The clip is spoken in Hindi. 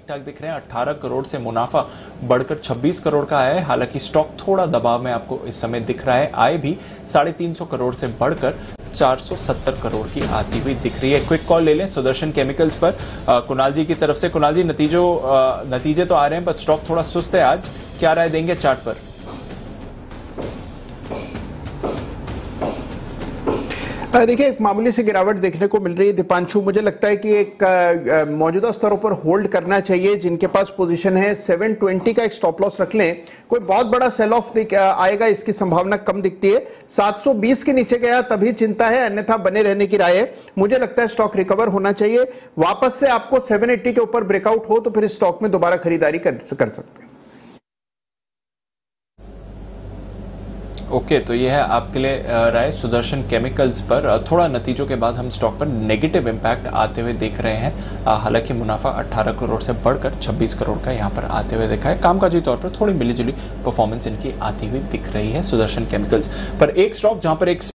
ठाक दिख रहे हैं। 18 करोड़ से मुनाफा बढ़कर 26 करोड़ का आया है। हालांकि स्टॉक थोड़ा दबाव में आपको इस समय दिख रहा है। आय भी 350 करोड़ से बढ़कर 470 करोड़ की आती हुई दिख रही है। क्विक कॉल ले लें सुदर्शन केमिकल्स पर कुणाल जी की तरफ से। कुणाल जी, नतीजे तो आ रहे हैं पर स्टॉक थोड़ा सुस्त है आज, क्या राय देंगे चार्ट पर? देखिए, एक मामूली सी गिरावट देखने को मिल रही है दीपांशु। मुझे लगता है कि एक मौजूदा स्तरों पर होल्ड करना चाहिए। जिनके पास पोजीशन है 720 का एक स्टॉप लॉस रख लें। कोई बहुत बड़ा सेल ऑफ आएगा इसकी संभावना कम दिखती है। 720 के नीचे गया तभी चिंता है, अन्यथा बने रहने की राय है। मुझे लगता है स्टॉक रिकवर होना चाहिए। वापस से आपको 780 के ऊपर ब्रेकआउट हो तो फिर स्टॉक में दोबारा खरीदारी कर सकते हैं। ओके, तो यह है आपके लिए राय सुदर्शन केमिकल्स पर। थोड़ा नतीजों के बाद हम स्टॉक पर नेगेटिव इंपैक्ट आते हुए देख रहे हैं। हालांकि मुनाफा 18 करोड़ से बढ़कर 26 करोड़ का यहां पर आते हुए देखा है। कामकाजी तौर पर थोड़ी मिलीजुली परफॉर्मेंस इनकी आती हुई दिख रही है सुदर्शन केमिकल्स पर। एक स्टॉक जहां पर एक